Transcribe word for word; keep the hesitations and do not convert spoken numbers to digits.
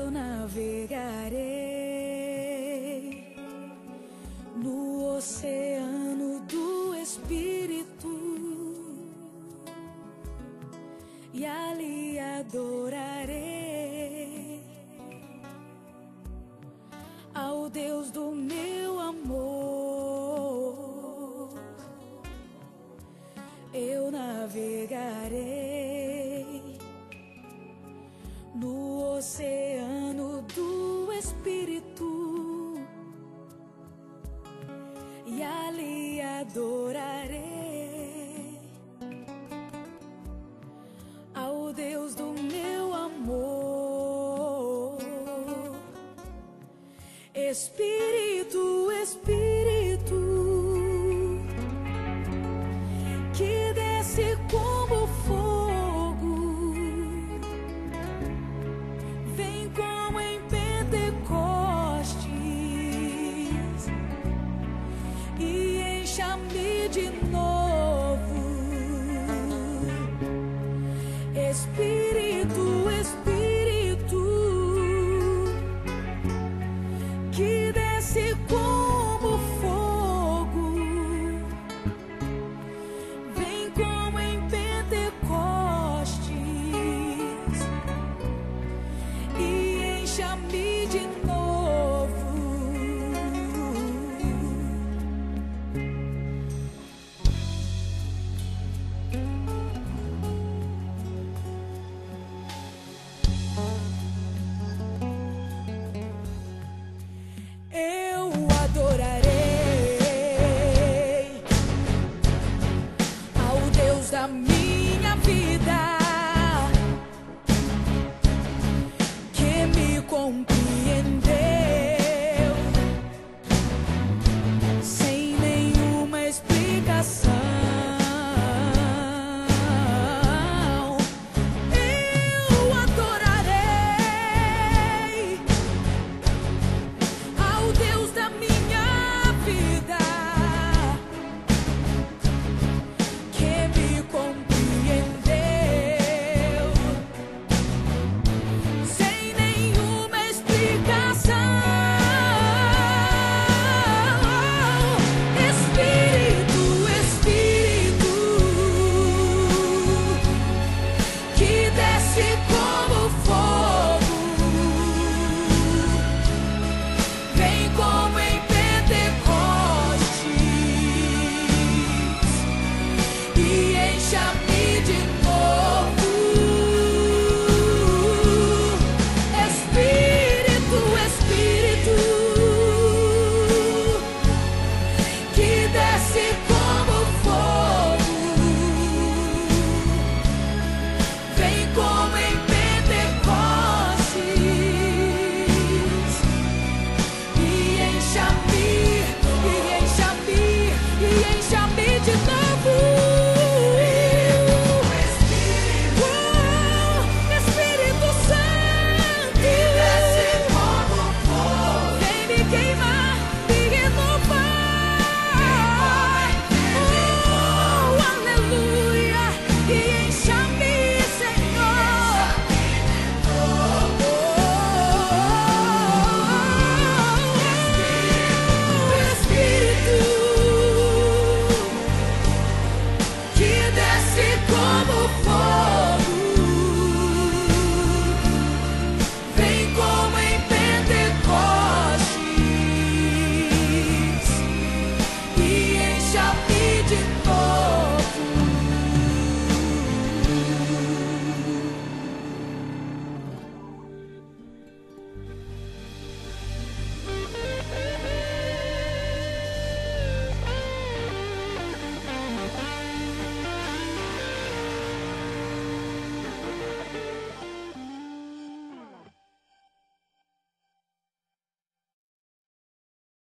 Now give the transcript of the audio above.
eu navegarei no oceano do Espírito e ali adorarei ao Deus do meu amor. Eu navegarei no oceano do Espírito e ali adorarei ao Deus do meu amor. Espírito, Espírito, que desce como fogo, vem como em Pentecostes e encha-me de novo. Espírito, Espírito, que desce como fogo, vem como em Pentecostes e encha-me de novo. Eu adorarei ao Deus da minha vida.